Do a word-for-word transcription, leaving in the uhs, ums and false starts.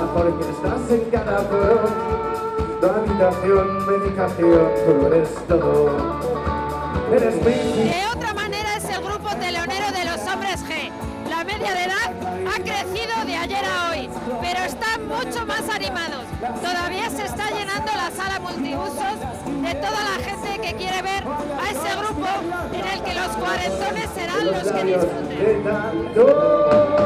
porque estás en cada foro. Tu habitación, medicación, tú eres todo. Eres mi... De otra manera es el grupo telonero de los hombres G. La media de edad ha crecido de ayer a hoy, pero están mucho más animados. Todavía se está llenando la sala multiusos de toda la gente que quiere ver a ese grupo en el que los cuarentones serán los que disfruten.